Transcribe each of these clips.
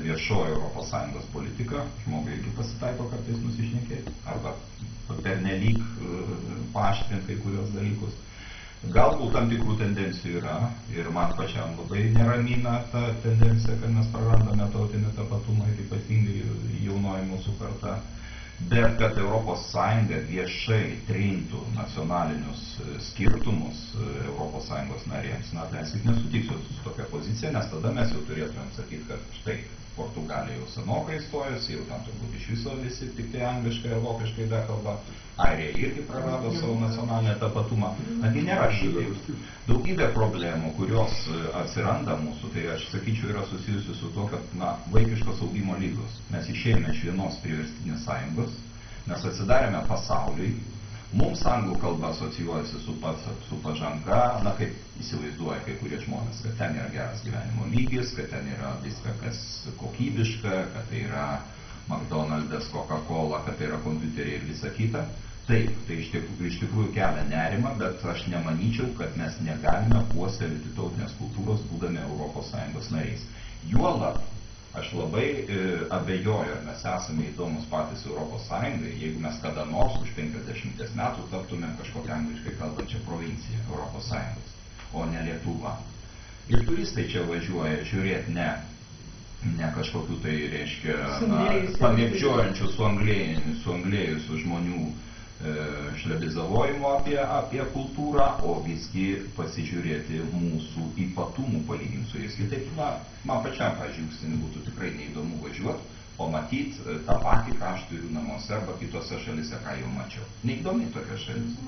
viešoji ES politika, žmogui irgi pasitaiko kartais nusišnekėti, arba pernelyg paaštrinti kai kurios dalykus. Galbūt tam tikrų tendencijų yra ir man pačiam labai neramina ta tendencija, kad mes prarandame tautinį tapatumą ir ypatingai jaunoji mūsų karta. Bet kad ES viešai trintų nacionalinius skirtumus ES narėms, na, tai aš nesutiksiu su tokia pozicija, nes tada mes jau turėtumėm sakyti, kad štai Portugalija jau senokai įstojusi, jau tam turbūt iš viso visi tik tai angliškai ar vokiškai bekalba, Airija irgi prarado savo nacionalinę tapatumą. Nagi nėra šitaip. Daugybė problemų, kurios atsiranda mūsų, tai aš sakyčiau, yra susijusi su to, kad vaikiškos augimo lygos. Mes išėjome iš vienos priverstinės sąjungos, mes atsidarėme pasauliui, mums anglų kalba asocijuojasi su pažanga, kaip įsivaizduoja kai kurie žmonės, kad ten yra geras gyvenimo lygis, kad ten yra viską, kas kokybiška, kad tai yra McDonald's, Coca-Cola, kad tai yra kompiuteriai ir visa kita. Taip, tai iš tikrųjų kelia nerimą, bet aš nemanyčiau, kad mes negalime puoselėti tautinės kultūros būdami ES nariais. Juolab, aš labai abejoju, ar mes esame įdomus patys ES, jeigu mes kada nors už 50 metų taptumėm kažkokią angliškai kalbančią provinciją ES, o ne Lietuva. Ir turistai čia važiuoja žiūrėti ne kažkokių tai, reiškia, pamėgdžiojančių suanglėjusių žmonių šlebizavojimo apie kultūrą, o visgi pasižiūrėti mūsų ypatumų palyginti su jais. Kitaip, man pačiam, pavyzdžiui, užsienį būtų tikrai neįdomu važiuoti, pamatyti tą patį, ką aš turiu namuose arba kitose šalise, ką jau mačiau. Neįdomi tokia šalis.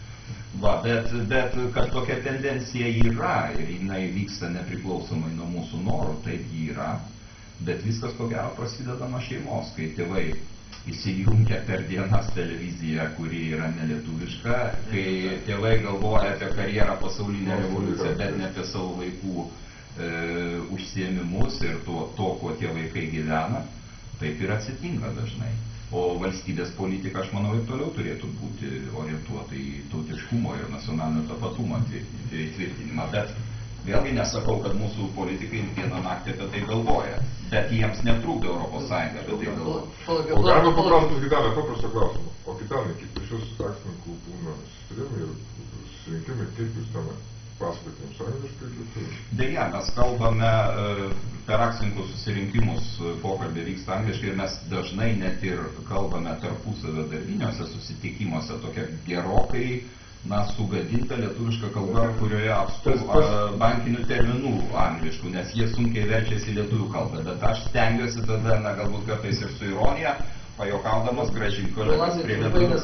Bet kad tokia tendencija yra ir jinai vyksta nepriklausomai nuo mūsų norų, taip ji yra, bet viskas ko gero prasideda nuo šeimos, kai tėvai įsijungia per dienas televiziją, kuri yra nelietuviška, kai tėvai galvoja apie karjerą, pasaulinę revoliuciją, bet ne apie savo vaikų užsiėmimus ir to, kuo tie vaikai gyvena, taip ir atsitinka dažnai. O valstybės politika, aš manau, ir toliau turėtų būti orientuota į tautiškumo ir nacionalinio tapatumo įtvirtinimą. Bet vėlgi nesakau, kad mūsų politikai vieną naktį apie tai galvoja, bet jiems netrūkdo ES apie tai galvoja. O galima paklausti Gitanai paprastą klausimą. O Gitanai, kaip pas jūs akcininkų būna susitarimai ir susirinkimai, kaip jūs ten pasakoti jums angliškai? Deja, mes kalbame per akcininkų susirinkimus, pokalbė vyksta angliškai ir mes dažnai net ir kalbame tarpusavio darbiniuose susitikimuose tokia gerokai sugadinta lietuviška kalba, kurioje apstu bankinių terminų angliškų, nes jie sunkiai verčiasi į lietuvių kalbą. Bet aš stengiuosi tada, galbūt kartais ir su ironija, pajokaudamas gražinti kolegas prie lietuvių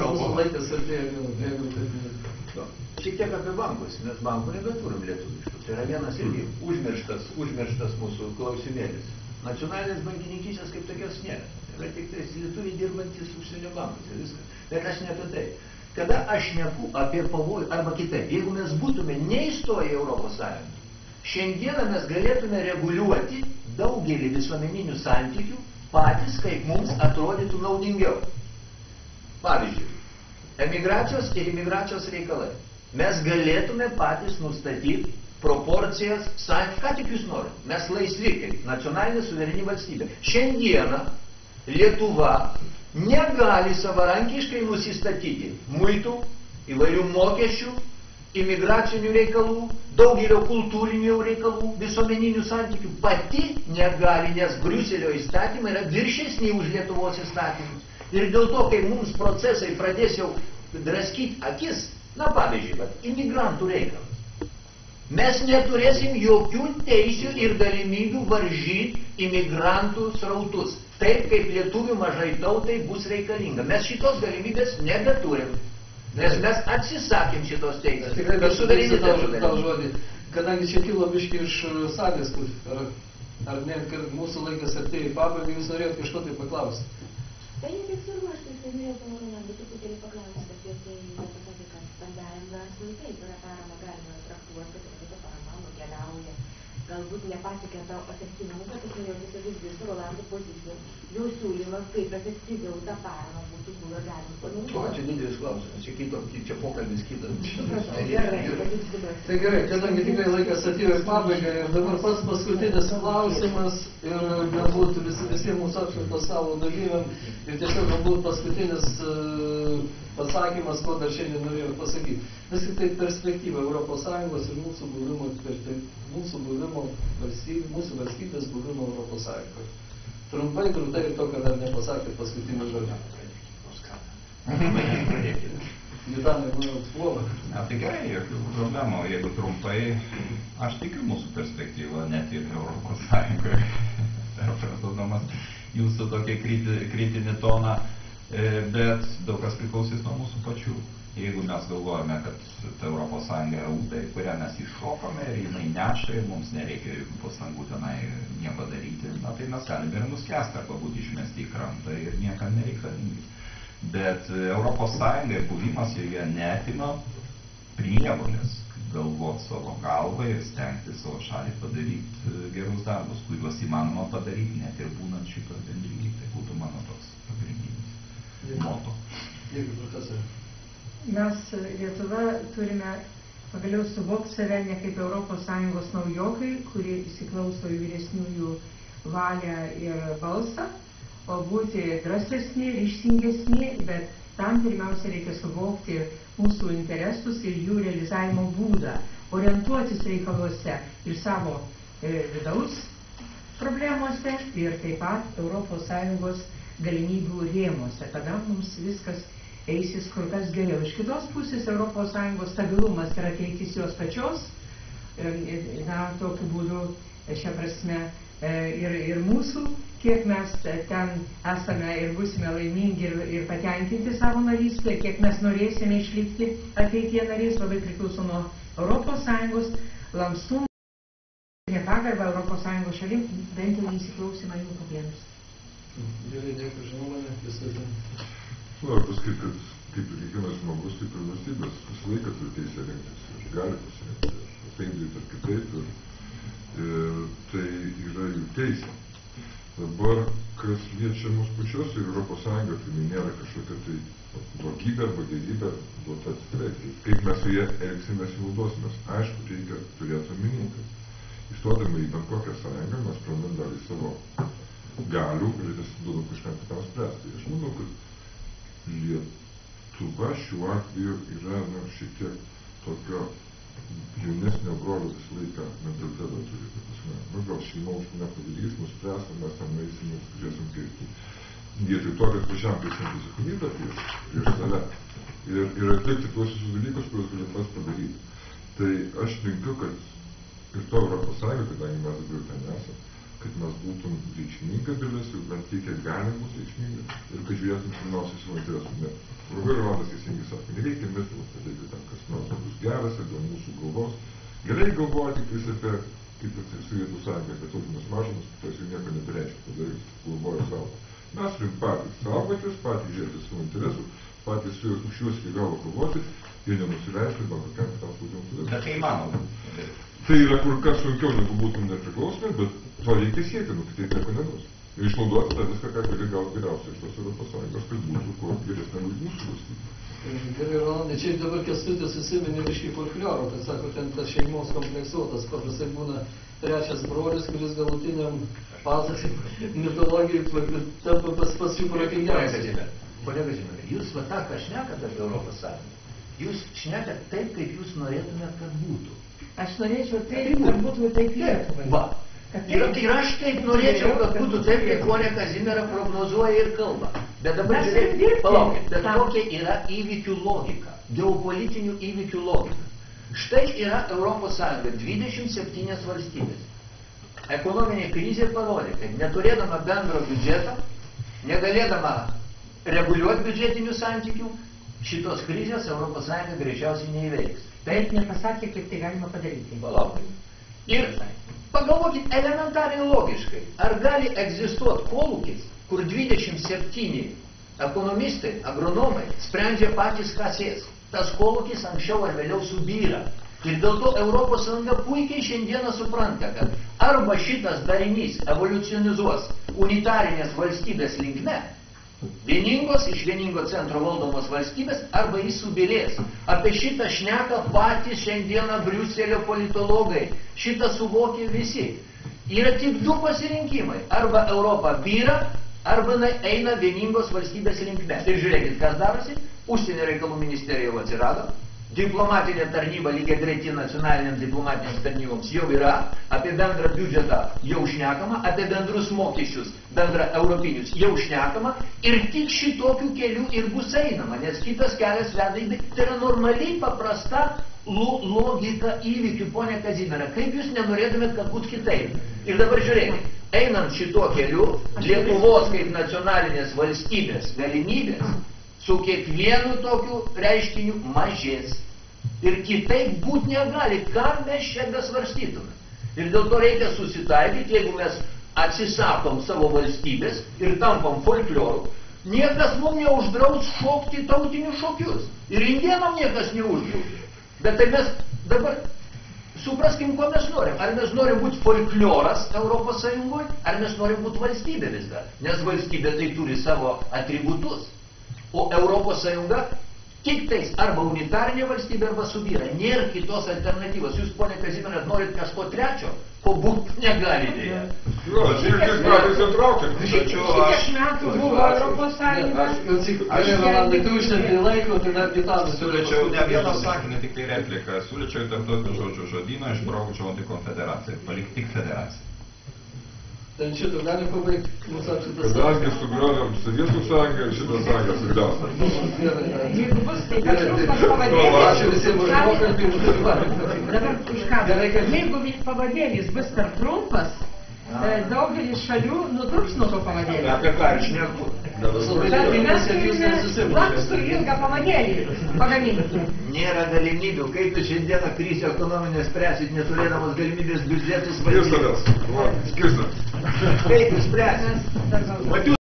kalbos. Šiek tiek apie bankus, mes bankų nebeturim lietuviškų. Tai yra vienas irgi užmirštas mūsų klausimėlis. Nacionalinės bankininkystės kaip tokios nėra. Tai yra tik tai lietuviai dirbantis užsienio bankuose, viskas. Bet aš ne apie tai. Kada aš šneku apie pavojų, arba kitaip, jeigu mes būtume neįstoję į ES, šiandieną mes galėtume reguliuoti daugelį visuomeninių santykių patys, kaip mums atrodytų naudingiau. Pavyzdžiui, emigracijos ir imigracijos reikalai. Mes galėtume patys nustatyti proporcijas, ką tik jūs norite. Mes laisvi, kaip nacionalinė suvereni valstybė. Šiandieną Lietuva negali savarankiškai nusistatyti muitų, įvairių mokesčių, imigracinių reikalų, daugelio kultūrinių reikalų, visuomeninių santykių. Pati negali, nes Briuselio įstatymai yra viršesni už Lietuvos įstatymus. Ir dėl to, kai mums procesai pradės jau draskyti akis, pavyzdžiui, imigrantų reikalas. Mes neturėsim jokių teisių ir galimybių varžyti imigrantų srautus. Taip, kaip lietuvių mažai tautai bus reikalinga. Mes šitos galimybės nebeturim. Nes mes atsisakėm šitos teisės. Tikrai dar sudaryti tą žodį. Kadangi čia kilo biškį iš salės, ar ne, kad mūsų laikas artėja į pabaigą, jūs norėjot kažko tai paklausti. Tai netiksliu, aš tai norėjau pamalonę, bet truputėlį paklausti apie tai, kad stambiajam verslui taip yra parama galima traktuoti, kad ta parama nukeliauja galbūt nepasiekė to efektyvumo, bet aš norėjau tiesiog išgirsti Rolando poziciją. Jau siūlymas, kaip efektyviau tą paramą būtų buvę galima panaudoti. Čia didelis klausimas, čia pokalbis kitas. Gerai, kad jūs dabar. Tai gerai, kadangi tikrai laikas atėjo į pabaigą ir dabar pats paskutinis klausimas ir galbūt visiems mūsų apšvieto savo dalyviam ir tiesiog galbūt paskutinis pasakymas, ko dar šiandien norėjau pasakyti. Vis tik tai perspektyva Europos Sąjungos ir mūsų valstybės buvimo Europos Sąjungoje. Trumpai, krūtai ir to, kad dar nepasakė paskutinį žodį. Gitanai, manau, puola. Tai gerai, jokių problemų. Jeigu trumpai, aš tikiu mūsų perspektyvą, net ir Europos Sąjungoje, perfrazuodamas jūsų tokį kritinį toną, bet daug kas priklausys nuo mūsų pačių. Jeigu mes galvojame, kad ta Europos Sąjunga yra upė, kurią mes iššokome ir jinai neša ir mums nereikia jokių pastangų tenai nieko daryti, tai mes galime ir nuskęsti arba būti išmesti į krantą ir niekam nereikalingi. Bet Europos Sąjunga ir buvimas joje neatima prievolės galvoti savo galvą ir stengti savo šalį padaryti gerus darbus, kuriuos įmanoma padaryti, net ir būnant šitą bendrybę. Tai būtų mano toks pagrindinis moto. Dėkui, profesoriau. Mes Lietuva turime pagaliau suvokti save ne kaip ES naujokai, kurie įsiklauso į vyresniųjų valią ir balsą, o būti drąsesni, ryžtingesni, bet tam pirmiausia reikia suvokti mūsų interesus ir jų realizavimo būdą, orientuotis reikaluose ir savo vidaus problemuose ir taip pat ES galimybių rėmuose, tada mums viskas eisis kur kas geriau. Iš kitos pusės ES stabilumas ir ateitis jos pačios, tokiu būdu šią prasme ir mūsų, kiek mes ten esame ir būsime laimingi ir patenkinti savo narystę, kiek mes norėsime išlikti ateityje narys, labai priklauso nuo ES lankstumo, nepagarbą ES šalim, bent jau įsiklausymą jų problemus. Gerai, dėkui, žinoma, visą. Noriu pasakyti, kad kaip ir kiekvienas žmogus, taip ir valstybės visą laiką turi teisę rinktis ir gali pasirinkti, taip ar kitaip, ir tai yra jų teisė. Dabar, kas liečia mus pačios ir Europos Sąjunga, tai nėra kažkokia tai blogybė arba gerybė duota atskirai. Kaip mes su jie elgsimės ir naudosimės, aišku, reikia turėti omeny, kad įstodami į bet kokią sąjungą mes prarandam dalį savo galių ir duodam kažkam kitam spręsti. Aš manau, kad Lietuva šiuo atveju yra šiek tiek tokio jaunesnio brolio visą laiką mentalitetą turi. Gal šeima už mane padarys, nuspręs, mes tam eisim ir žiūrėsim kaip. Vietoj to, kad pačiam prisimti atsakomybę prieš save ir atlikti tuos visus dalykus, kuriuos gali pats padaryti. Tai aš linkiu, kad ir to Europos Sąjunga, kadangi mes dabar ten esame, kad mes būtum reikšminga dalis ir bent tiek, kiek galim būti reikšminga ir kad žiūrėtum pirmiausiai savo interesų. Labai Rolandas teisingai sako, nereikia mirti, kad reikia tam kas nors bus geras ir dėl mūsų galvos. Gerai galvoja tik vis apie, kaip ir Sovietų Sąjunga, apie tautinės mažumas, tas jau nieko nebereiškia, tada jis galvoja savo. Mes turim patys saugotis, patys žiūrėti savo interesų, patys su už juos iki galo kovoti ir nenusileisti, bet kokiam kitam spaudimui. Bet tai įmanoma. Tai yra kur kas sunkiau, negu būtum nepriklausomi, bet to reikia siekti, kitaip nieko nebus. Ir išnaudoti tą viską, ką gali gauti geriausiai iš tos Europos Sąjungos, kad būtų kuo geresnė mūsų valstybė. Gerai, Rolandai, čia dabar Kęstutis susiminė biškį folkloro, kad sako, ten tas šeimos kompleksuotas, paprastai būna trečias brolis, kuris galutiniam pasakojimui mitologijai tampa pats jų protingiausiai. Kolega Žinai, jūs va tą, ką šnekat apie Europos Sąjungą, jūs šnekat taip, kaip jūs norėtumėt, kad būtų. Aš norėčiau taip, kad būtų taip Lietuvai. Va. Ir aš taip norėčiau, kad būtų taip, kaip ponė Kazimiera prognozuoja ir kalba. Bet dabar žiūrėkit, palaukit, bet kokia yra įvykių logika, geopolitinių įvykių logika. Štai yra Europos Sąjunga, 27 valstybės. Ekonominė krizė parodė, kad neturėdama bendro biudžeto, negalėdama reguliuoti biudžetinių santykių, šitos krizės Europos Sąjunga greičiausiai neįveiks. Bet nepasakė, kaip tai galima padaryti. Palaukit. Ir pagalvokit elementariai logiškai, ar gali egzistuoti kolūkis, kur 27 ekonomistai, agronomai sprendžia patys, kas ės. Tas kolūkis anksčiau ar vėliau subyra. Ir dėl to Europos Sąjunga puikiai šiandieną supranta, kad arba šitas darinys evoliucionizuos unitarinės valstybės linkme, vieningos iš vieningo centro valdomos valstybės, arba jis subirės. Apie šitą šneka patys šiandieną Briuselio politologai. Šitą suvokė visi. Yra tik du pasirinkimai. Arba Europa byra, arba eina vieningos valstybės linkme. Ir žiūrėkit, kas darosi. Užsienio reikalų ministerija jau atsirado. Diplomatinė tarnyba lygiai grečiai nacionalinėms diplomatinėms tarnyboms jau yra, apie bendrą biudžetą jau šnekama, apie bendrus mokesčius, bendrą europinius jau šnekama ir tik šitokių kelių ir bus einama, nes kitas kelias veda į... Tai yra normaliai paprasta logika įvykių, ponė Kazimiera. Kaip jūs nenorėtumėt, kad būtų kitaip? Ir dabar žiūrėkit, einant šituo keliu, Lietuvos kaip nacionalinės valstybės galimybės su kiekvienu tokiu reiškiniu mažės. Ir kitaip būt negali, ką mes čia besvarstytume. Ir dėl to reikia susitaikyti, jeigu mes atsisakom savo valstybės ir tampam folklioru, niekas mums neuždraus šokti tautinius šokius. Ir indėnam niekas neuždraus. Bet tai mes dabar supraskim, ko mes norim. Ar mes norim būti folklioras Europos Sąjungoje, ar mes norim būti valstybė vis dar. Nes valstybė tai turi savo atributus. O Europos Sąjunga tik tais arba unitarinė valstybė, arba subyra. Nėra kitos alternatyvos. Jūs, ponė Kazimiera, norit kažko trečio, ko būt negalite. Jo, šiek tiek metais įtraukėm. Šitiek metų buvo Europos Sąjunga. Rolandai, tu užtenkai laiko, tai dar Gitanas. Siūlyčiau ne vieną sakinį, tik tai repliką. Siūlyčiau tarptautinių žodžių žodyną, išbraukčiau antikonfederaciją, palikti tik federaciją. Tai šitą galim pabaigti mūsų apsitas. Kadangi sugriovėm Sovietų sąjungą ir šitą sąjungą sugriovėm. Jeigu bus tai trumpas pavadėlis. Ačiū visiems už pokalbį. Dabar už ką? Jeigu pavadėlis bus per trumpas, daugelis šalių nutruks nuo to pavadėlio. Apie ką aš šneku? Mes turime lankstų ilgą pavadėlį pagaminti. Nėra galimybių. Kaip jūs šiandieną krizę ekonominę spręsit, neturėdamas galimybės biudžetus valdyti? Skirstas. Kaip jūs spręsit?